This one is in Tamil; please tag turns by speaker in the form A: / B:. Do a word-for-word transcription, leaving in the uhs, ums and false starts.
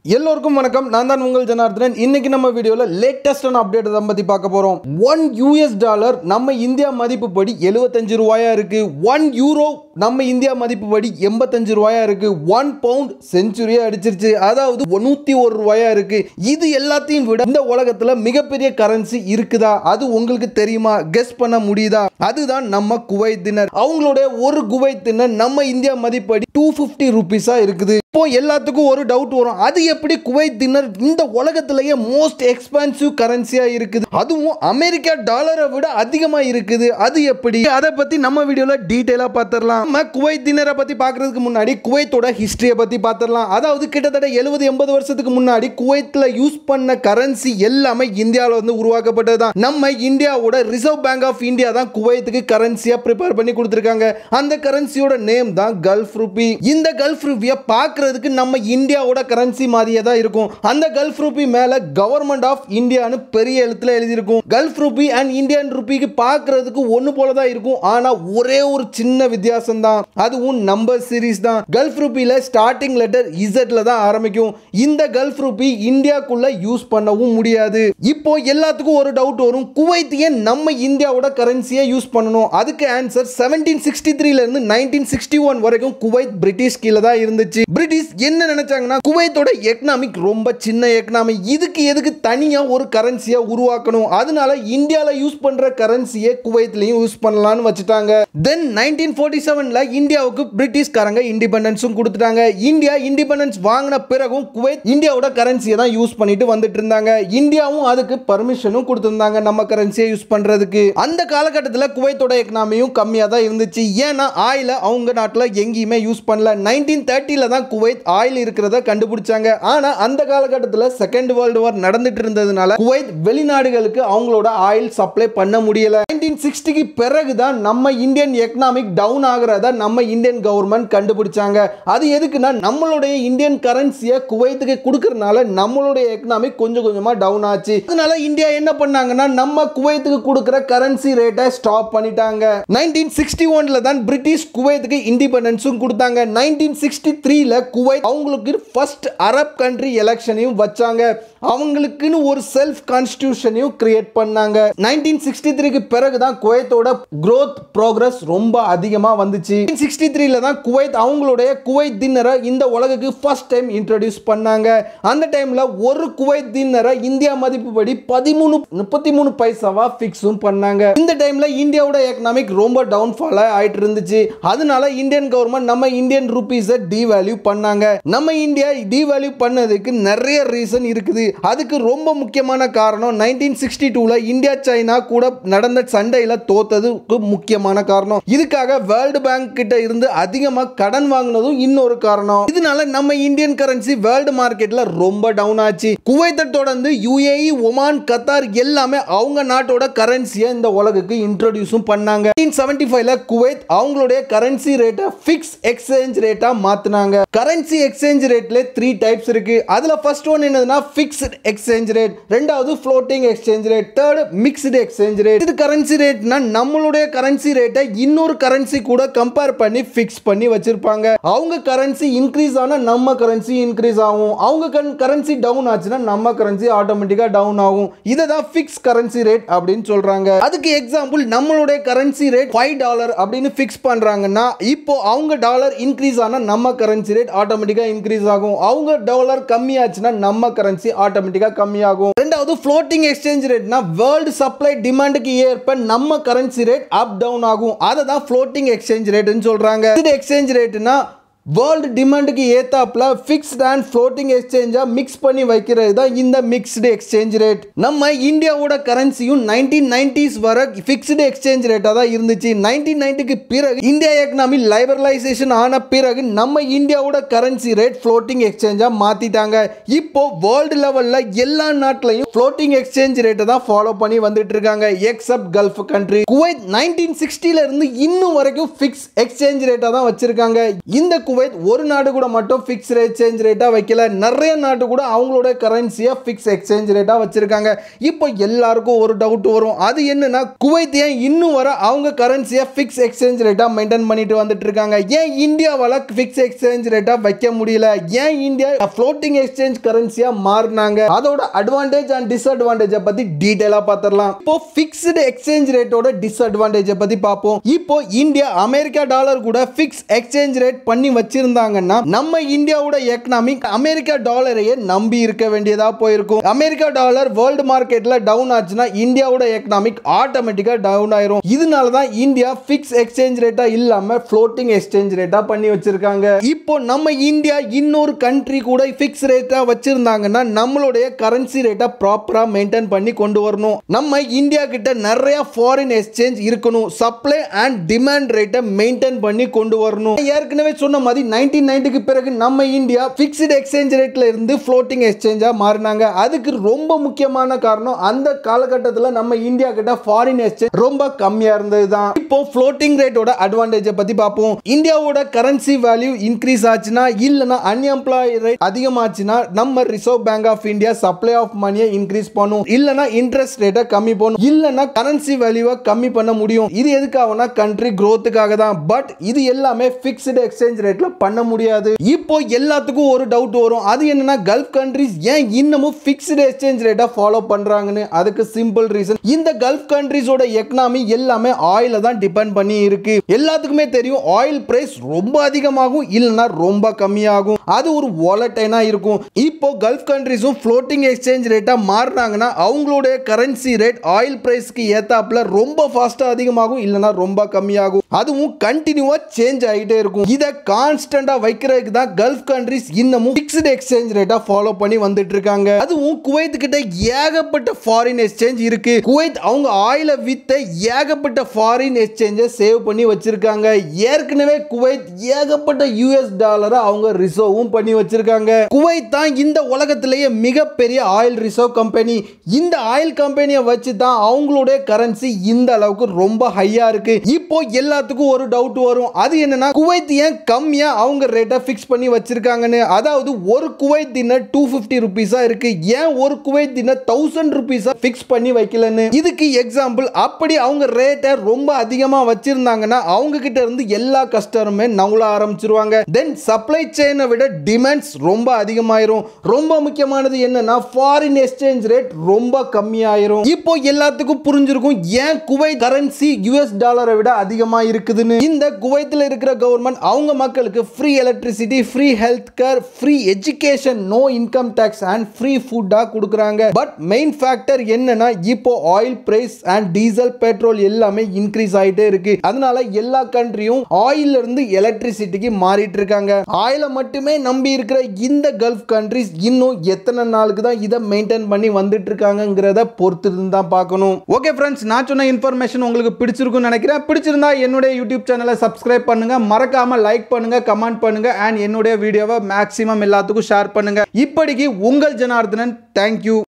A: எல்லோருக்கும் வணக்கம். நான் தான் உங்கள் ஜனார்தனன். இன்னைக்கு நம்ம வீடியோல லேட்டஸ்டான அப்டேட் தான் பத்தி பார்க்க போறோம். ஒன் யூஎஸ் டாலர் நம்ம இந்தியா மதிப்புப்படி எழுபத்தஞ்சு ரூபாயா இருக்கு. ஒன் யூரோ நம்ம இந்தியா மதிப்புப்படி எண்பத்தஞ்சு ரூபாயா இருக்கு. ஒன் பவுண்ட் செஞ்சுரியா அடிச்சிருச்சு. அதாவது நூத்தி ஒரு ரூபாயா இருக்கு. இது எல்லாத்தையும் விட இந்த உலகத்துல மிகப்பெரிய கரன்சி இருக்குதா? அது உங்களுக்கு தெரியுமா? கெஸ் பண்ண முடியுதா? அதுதான் நம்ம குவைத் தினர். அவங்களுடைய ஒரு குவைத் தினர் நம்ம இந்தியா மதிப்படி டூ பிப்டி ருபீஸா இருக்குது. இப்போ எல்லாத்துக்கும் ஒரு டவுட் வரும். அது எப்படி குவைத் தினர் இந்த உலகத்திலேயே மோஸ்ட் எக்ஸ்பென்சிவ் கரன்சியா இருக்குது, அதுவும் அமெரிக்கா டாலரை விட அதிகமா இருக்குது, அது எப்படி? அதை பத்தி நம்ம வீடியோல டீடைலா பார்த்திடலாம். நம்ம குவைத் தினரை பத்தி பார்க்கிறதுக்கு முன்னாடி குவைத்தோட ஹிஸ்டரியை பத்தி பார்த்திடலாம். அதாவது கிட்டத்தட்ட எழுபது எண்பது வருஷத்துக்கு முன்னாடி குவைத்ல யூஸ் பண்ண கரன்சி எல்லாமே இந்தியாவில் வந்து உருவாக்கப்பட்டதுதான். நம்ம இந்தியாவோட ரிசர்வ் பேங்க் ஆஃப் இந்தியா தான் குவைத்துக்கு கரன்சியா ப்ரிப்பேர் பண்ணி கொடுத்திருக்காங்க. அந்த கரன்சியோட நேம் தான் கல்ஃப் ரூபி. இந்த கல்ஃப் ரூபியை பார்க்கிறதுக்கு நம்ம இந்தியாவோட கரன்சி மாதிரியே தான் இருக்கும். அந்த கல்ஃப் ரூபி மேல கவர்மெண்ட் ஆஃப் இந்தியான்னு பெரிய எழுத்துல எழுதி இருக்கும். கல்ஃப் ரூபி அண்ட் இந்தியன் ரூபிக்கு பார்க்கிறதுக்கு ஒன்னு போல தான் இருக்கும். ஆனா ஒரே ஒரு சின்ன வித்தியாசம் தான், அதுவும் நம்பர் சீரிஸ் தான். கல்ஃப் ரூபில ஸ்டார்டிங் லெட்டர் இசட்ல தான் ஆரம்பிக்கும். இந்த கல்ஃப் ரூபி இந்தியாக்குள்ள யூஸ் பண்ணவும் முடியாது. இப்போ எல்லாத்துக்கும் ஒரு டவுட் வரும், குவைத் ஏன் நம்ம இந்தியாவோட கரன்சியை யூஸ் பண்ணணும்? அதுக்கு ஆன்சர் செவன்டீன் சிக்ஸ்டி த்ரீல இருந்து நைன்டீன் சிக்ஸ்டி ஒன் வரைக்கும் குவைத் பிரிட்டிஷ் கீழ தான் இருந்துச்சு. பிரிட்டிஷ் என்ன நினைச்சாங்கன்னா, குவைத்தோட எக்கனாமிக் ரொம்ப சின்ன எக்கனாமி, இதுக்கு எதுக்கு தனியா ஒரு கரன்சியை உருவாக்கணும்? அதனால இந்தியால யூஸ் பண்ற கரன்சியை குவைத்லயும் யூஸ் பண்ணலாம்னு வச்சுட்டாங்க. தென் நைன்டீன் ஃபோர்ட்டி செவன்ல இந்தியாவுக்கு பிரிட்டிஷ்காரங்க இண்டிபெண்டன்ஸும் கொடுத்துட்டாங்க. இந்தியா இண்டிபெண்டன்ஸ் வாங்கின பிறகும் குவைத் இந்தியாவோட கரன்சியை தான் யூஸ் பண்ணிட்டு வந்துட்டு இருந்தாங்க. இந்தியாவும் அதுக்கு பர்மிஷனும் கொடுத்திருந்தாங்க நம்ம கரன்சியை யூஸ் பண்றதுக்கு. அந்த காலகட்டத்தில் குவைத்தோட எக்கனாமியும் கம்மியா தான் இருந்துச்சு. ஏன்னா ஆயில அவங்க நாட்டில் எங்கேயுமே யூஸ் பண்ணல. நைன்டீன் தேர்ட்டில தான் குவைத் ஆயில் இருக்கிறத கண்டுபிடிச்சாங்க. ஆனா அந்த காலகட்டத்தில் செகண்ட் வேர்ல்டு வார் நடந்துட்டு இருந்ததுனால குவைத் வெளிநாடுகளுக்கு அவங்களோட ஆயில் சப்ளை பண்ண முடியல. நைன்டீன் சிக்ஸ்டிக்கு பிறகுதான் நம்ம இந்தியன் எக்கனாமிக் டவுன் ஆகிறத நம்ம இந்தியன் கவர்மெண்ட் கண்டுபிடிச்சாங்க. அது எதுக்குன்னா, நம்மளுடைய இந்தியன் கரன்சியை குவைத்துக்கு கொடுக்கறதுனால நம்மளுடைய எக்கனாமிக் கொஞ்சம் கொஞ்சமா டவுன் ஆச்சு. அதனால இந்தியா என்ன பண்ணாங்கன்னா, நம்ம குவைத்துக்கு கொடுக்கிற கரன்சி ரேட்டை ஸ்டாப் பண்ணிட்டாங்க. நைன்டீன் சிக்ஸ்டி ஒன்ல தான் பிரிட்டிஷ் குவைத்துக்கு இண்டிபெண்டன்ஸும் கொடுத்தாங்க. நைன்டீன் சிக்ஸ்டி த்ரீல குவைத் அவங்களுக்கு ஃபர்ஸ்ட் அரப் கண்ட்ரி எலெக்ஷனையும் வச்சாங்க. அவங்களுக்குன்னு ஒரு செல்ஃப் கான்ஸ்டிடியூஷனையும் கிரியேட் பண்ணாங்க. நைன்டீன் சிக்ஸ்டி த்ரீக்கு பிறகு தான் குவைத்தோட growth progress ரொம்ப அதிகமா வந்துச்சு. நைன்டீன் சிக்ஸ்டி த்ரீல தான் குவைத் அவங்களுடைய குவைத் தினரை இந்த உலகுக்கு ஃபர்ஸ்ட் டைம் இன்ட்ரோடியூஸ் பண்ணாங்க. அந்த டைம்ல ஒரு குவைத் தினரை இந்தியா மதிப்புப்படி பதிமூணு முப்பத்தி மூணு பைசாவா ஃபிக்ஸும் பண்ணாங்க. இந்த டைம்ல இந்தியாவோட எக்கனாமிக் ரொம்ப டவுன்ஃபால் ஆயிட்டு இருந்துச்சு. அதனால இந்தியன் கவர்மெண்ட் நம்ம இந்தியன் ரூபீஸை டிவேல்யூ பண்ணாங்க. நம்ம இந்தியா டிவேல்யூ பண்ணதுக்கு நிறைய ரீசன் இருக்குது. அதுக்கு ரொம்ப முக்கியமான காரணம் நைன்டீன் சிக்ஸ்டி டூல இந்தியா சைனா கூட நடந்த சண்டையில தோத்ததுக்கு முக்கியமான காரணம். இதுக்காக வேர்ல்டு பேங்க் கிட்ட இருந்து அதிகமா கடன் வாங்கினதும் இன்னொரு காரணம். இதனால நம்ம இந்தியன் கரன்சி வேர்ல்டு மார்க்கெட்ல ரொம்ப டவுன் ஆச்சு. குவைத்தை தொடர்ந்து யுஏஇ, ஒமான், கத்தார் எல்லாமே அவங்க நாட்டோட கரன்சியை இந்த உலகுக்கு இன்ட்ரோடியூஸும் பண்ணாங்க. நைன்டீன் செவன்டி ஃபைவ்ல குவைத் அவங்களுடைய கரன்சி ரேட்டை ஃபிக்ஸ் எக்ஸ்சேஞ்ச் ரேட்டா மாத்தினாங்க. கரன்சி எக்ஸ்சேஞ்ச் ரேட்ல த்ரீ டைப்ஸ் இருக்கு. அதுல ஃபர்ஸ்ட் ஒன் என்னதுன்னா ஃபிக்ஸ்ட் எக்ஸ்சேஞ்ச் ரேட், ரெண்டாவது floating exchange rate, third mixed exchange rate. இது கரன்சி ரேட்னா நம்மளுடைய கரன்சி ரேட்டை இன்னொரு கரன்சி கூட கம்பேர் பண்ணி ஃபிக்ஸ் பண்ணி வச்சிருப்பாங்க. அவங்க கரன்சி இன்க்ரீஸ் ஆனா நம்ம கரன்சி இன்க்ரீஸ் ஆகும். அவங்க கரன்சி டவுன் ஆச்சுன்னா நம்ம கரன்சி ஆட்டோமேட்டிக்கா டவுன் ஆகும். இதை தான் ஃபிக்ஸ் கரன்சி ரேட் அப்படின்னு சொல்றாங்க. அதுக்கு எக்ஸாம்பிள் நம்மளுடைய கரன்சி ரேட் ஃபைவ் டாலர் அப்படின்னு ஃபிக்ஸ் பண்றாங்கன்னா, இப்போ அவங்க டாலர் இன்க்ரீஸ் ஆனா நம்ம கரன்சி ரேட் ஆட்டோமேட்டிக்கா இன்க்ரீஸ் ஆகும். அவங்க டாலர் கம்மியாச்சுன்னா நம்ம கரன்சி ஆட்டோமேட்டிக்கா கம்மியாகும். ரெண்டாவது ஃப்ளோட்டிங் எக்ஸ்சேஞ்ச் ரேட்னா வேர்ல்ட் சப்ளை டிமாண்டுக்கு ஏற்ப நம்ம கரன்சி ரேட் அப் டவுன் ஆகும். அதை தான் ஃப்ளோட்டிங் எக்ஸ்சேஞ்ச் ரேட்னு சொல்றாங்க. இது எக்ஸ்சேஞ்ச் ரேட்னா வேர்ல்டு டிமாண்டுக்கு ஏத்தாப்ல ஃபிக்ஸ்ட் அண்ட் ஃப்ளோட்டிங் எக்ஸ்சேஞ்சா மிக்ஸ் பண்ணி வைக்கிறது தான் இந்த மிக்ஸ்டு எக்ஸ்சேஞ்ச் ரேட். நம்ம இந்தியாவோட கரன்சியும் நைன்டீன் நைன்டிஸ் வரை ஃபிக்ஸ்டு எக்ஸ்சேஞ்ச் ரேட்டா தான் இருந்துச்சு. நைன்டீன் நைன்டிக்கு பிறகு இந்தியா எக்கனாமி லிபரலைசேஷன் ஆன பிறகு நம்ம இந்தியாவோட கரன்சி ரேட் ஃப்ளோட்டிங் எக்ஸ்சேஞ்சா மாத்திட்டாங்க. இப்போ வேர்ல்டு லெவல்ல எல்லா நாட்டிலையும் ஃப்ளோட்டிங் எக்ஸ்சேஞ்ச் ரேட்டை தான் ஃபாலோ பண்ணி வந்துட்டு இருக்காங்க, except gulf country. Kuwait nineteen சிக்ஸ்டில இருந்து இன்னும் வரைக்கும் ஃபிக்ஸ் எக்ஸ்சேஞ்ச் ரேட்டா தான் வச்சிருக்காங்க. இந்த குவைத் ஒரு நாடு கூட மட்டும் ஃபிக்ஸ் எக்ஸ்சேஞ்ச் ரேட்டா வைக்கல, நிறைய நாடு கூட அவங்களோட கரன்சியை ஃபிக்ஸ் எக்ஸ்சேஞ்ச் ரேட்டா வச்சிருக்காங்க. இப்போ எல்லாருக்கும் ஒரு டவுட் வரும், அது என்னன்னா குவைத் ஏன் இன்னும் வர அவங்க கரன்சியை ஃபிக்ஸ் எக்ஸ்சேஞ்ச் ரேட்டா மெயின்டைன் பண்ணிட்டு வந்துட்டு இருக்காங்க, ஏன் இந்தியாவால ஃபிக்ஸ் எக்ஸ்சேஞ்ச் ரேட்டா வைக்க முடியல, ஏன் இந்தியா ஃப்ளோட்டிங் எக்ஸ்சேஞ்ச் கரன்சியா மாறினாங்க, அதோட அட்வான்டேஜ் அண்ட் டிஸ்அட்வான்டேஜ் பத்தி டீடைலா பார்த்திடலாம். இப்போ ஃபிக்ஸ்டு எக்ஸ்சேஞ்ச் ரேட்டோட டிஸ்அட்வான்டேஜ் பத்தி பார்ப்போம். இப்போ இந்தியா அமெரிக்கா டாலர் கூட ஃபிக்ஸ் எக்ஸ்சேஞ்ச் ரேட் பண்ணி வச்சிருந்தாங்கன்னா நம்ம இந்தியாவோட எக்கனாமிக் அமெரிக்கா டாலரையே நம்பி இருக்க வேண்டியதா போயிருக்கும். அமெரிக்கா டாலர் வேர்ல்ட் மார்க்கெட்ல டவுன் ஆச்சுன்னா இந்தியாவோட எக்கனாமிக் ஆட்டோமேட்டிக்கா டவுன் ஆயிரும். இதனால தான் இந்தியா ஃபிக்ஸ் எக்ஸ்சேஞ்ச் ரேட்டா இல்லாம ஃப்ளோட்டிங் எக்ஸ்சேஞ்ச் ரேட்டா பண்ணி வச்சிருக்காங்க. இப்போ நம்ம இந்தியா இன்னொரு கண்ட்ரி கூட ஃபிக்ஸ் ரேட்டா வச்சிருந்தாங்கன்னா நம்மளுடைய கரன்சி ரேட்டா ப்ராப்பரா மெயின்டைன் பண்ணி கொண்டு வரணும். நம்ம இந்தியா கிட்ட நிறைய ஃபாரின் எக்ஸ்சேஞ்ச் இருக்கணும், சப்ளை அண்ட் டிமாண்ட் ரேட்டை மெயின்டைன் பண்ணி கொண்டு வரணும். ஏற்கனவே சொன்ன மாதிரி நைன்டீன் நைன்டிக்கு பிறகு நம்ம இந்தியா ஃபிக்ஸ்டு எக்ஸ்சேஞ்ச் ரேட்ல இருந்து ஃப்ளோட்டிங் எக்ஸ்சேஞ்சா மாறினாங்க. அதுக்கு ரொம்ப முக்கியமான காரணம் அந்த காலகட்டத்தில் நம்ம இந்தியா கிட்ட ஃபாரின் எக்ஸ்சேஞ்ச் ரொம்ப கம்மியா இருந்ததுதான். இப்போ ஃப்ளோட்டிங் ரேட்டோட அட்வான்டேஜ் பத்தி பார்ப்போம். இந்தியாவோட கரன்சி வேல்யூ இன்க்ரீஸ் ஆச்சுன்னா இல்லனா அன்எம்ப்ளாய் ரேட் அதிகமாச்சுன்னா நம்ம reserve bank of India supply of மணியை இன்க்ரீஸ் பண்ணும், இல்லனா இன்ட்ரெஸ்ட் ரேட்டை கம்மி பண்ணும், இல்லனா கரன்சி வேல்யூவை கம்மி பண்ண முடியும். இது எதுக்காகனா கண்ட்ரி growthக்காக தான். பட் இது எல்லாமே ஃபிக்ஸ்டு எக்ஸ்சேஞ்ச் ரேட்ல பண்ண முடியாது. இப்போ எல்லாத்துக்கும் ஒரு டவுட் வரும், அது என்னன்னா கல்ஃப் கண்ட்ரீஸ் ஏன் இன்னமும் ஃபிக்ஸ்டு எக்ஸ்சேஞ்ச் ரேட்டை ஃபாலோ பண்றாங்கன்னு. அதுக்கு சிம்பிள் ரீசன், இந்த கல்ஃப் கண்ட்ரீஸோட எக்கனாமி எல்லாமே ஆயில தான் டிபெண்ட் பண்ணி இருக்கு. எல்லாத்துக்குமே தெரியும் ஆயில் பிரைஸ் ரொம்ப அதிகமாகும் இல்லனா ரொம்ப கம்மியாகும், அது ஒரு வாலடைலா இருக்கும். இப்போ கல்ஃப் கண்ட்ரீஸும் ஃப்ளோட்டிங் எக்ஸ்சேஞ்ச் ரேட்டா மாறினாங்கன்னா அவங்களுடைய கரன்சி ரேட் ஆயில் பிரைஸ்க்கு ஏத்தாப்ல ரொம்ப ஃபாஸ்டா அதிகமாகும் இல்லனா ரொம்ப கம்மியாகும், அதுவும் கண்டினியூவா சேஞ்ச் ஆகிட்டே இருக்கும். இதை கான்ஸ்டன்டா வைக்கிறதுக்கு தான் கல்ஃப் கண்ட்ரீஸ் இன்னமும் ஃபிக்ஸ்டு எக்ஸ்சேஞ்ச் ரேட்டா ஃபாலோ பண்ணி வந்துட்டு இருக்காங்க. அதுவும் குவைத் கிட்ட ஏகப்பட்ட ஃபாரின் எக்ஸ்சேஞ்ச் இருக்கு. குவைத் அவங்க ஆயில வித்த ஏகப்பட்ட ஃபாரின் எக்ஸ்சேஞ்சை சேவ் பண்ணி வச்சிருக்காங்க. ஏற்கனவே குவைத் ஏகப்பட்ட யூஎஸ் டாலரை அவங்க ரிசர்வும் பண்ணி வச்சிருக்காங்க. குவைத் தான் இந்த உலகத்திலேயே மிகப்பெரிய ஆயில் ரிசர்வ் கம்பெனி. இந்த ஆயில் கம்பெனியை வச்சு தான் அவங்களுடைய கரன்சி இந்த அளவுக்கு ரொம்ப ஹையா இருக்கு. இப்போ எல்லாத்துக்கும் ஒரு டவுட் வரும், அது என்னன்னா குவைத் ஏன் கம்மியா அவங்க ரேட்டை ஃபிக்ஸ் பண்ணி வச்சிருக்காங்கன்னு. அதாவது ஒரு குவைத் தினர் டூ பிப்டி ருபீஸா இருக்கு, ஏன் ஒரு குவைத் தினர் தௌசண்ட் ருபீஸா ஃபிக்ஸ் பண்ணி வைக்கலன்னு. இதுக்கு எக்ஸாம்பிள், அப்படி அவங்க ரேட்டை ரொம்ப அதிகமா வச்சிருந்தாங்கன்னா அவங்க கிட்ட இருந்து எல்லா கஸ்டமருமே நவுல ஆரம்பிச்சிருவாங்க. தென் சப்ளை செயினை விட டிமாண்ட்ஸ் ரொம்ப அதிகமாயிரும். ரொம்ப முக்கியமானது என்னன்னா ஃபாரின் எக்ஸ்சேஞ்ச் ரேட் ரொம்ப கம்மியாயிரும். இப்போ எல்லாத்துக்கும் புரிஞ்சிருக்கும் ஏன் குவைத் கரன்சி யூஎஸ் டாலரை விட அதிகமா இருக்குதுன்னு. இந்த குவைத்தில் இருக்கிற கவர்மெண்ட் அவங்க மக்களுக்கு free electricity, free health care, free education, no income tax and free ஃபுட்டா கொடுக்குறாங்க. பட் மெயின் ஃபேக்டர் என்னன்னா இப்போ oil price and diesel petrol எல்லாமே இன்க்ரீஸ் ஆயிட்டே இருக்கு. அதனால எல்லா கண்ட்ரியும் ஆயில் இருந்து எலக்ட்ரிசிட்டிக்கு மாறிட்டு இருக்காங்க. ஆயில மட்டுமே நம்பி இருக்கிற இந்த கல்ஃப் கண்ட்ரிஸ் இன்னும் எத்தனை நாளுக்கு தான் இதை மெயின்டைன் பண்ணி வந்துட்டு இருக்காங்கங்கிறத பொறுத்து தான் பார்க்கணும். ஓகே ஃப்ரெண்ட்ஸ், நான் சொன்ன இன்ஃபர்மேஷன் உங்களுக்கு பிடிச்சிருக்கும்னு நினைக்கிறேன். பிடிச்சிருந்தா என்னுடைய யூடியூப் சேனலை சப்ஸ்கிரைப் பண்ணுங்க, மறக்காம லைக் பண்ணுங்க, கமெண்ட் பண்ணுங்க அண்ட் என்னுடைய வீடியோவை மேக்ஸிமம் எல்லாத்துக்கும் ஷேர் பண்ணுங்க. இப்படிக்கு உங்கள் ஜனார்தனன். தேங்க்யூ.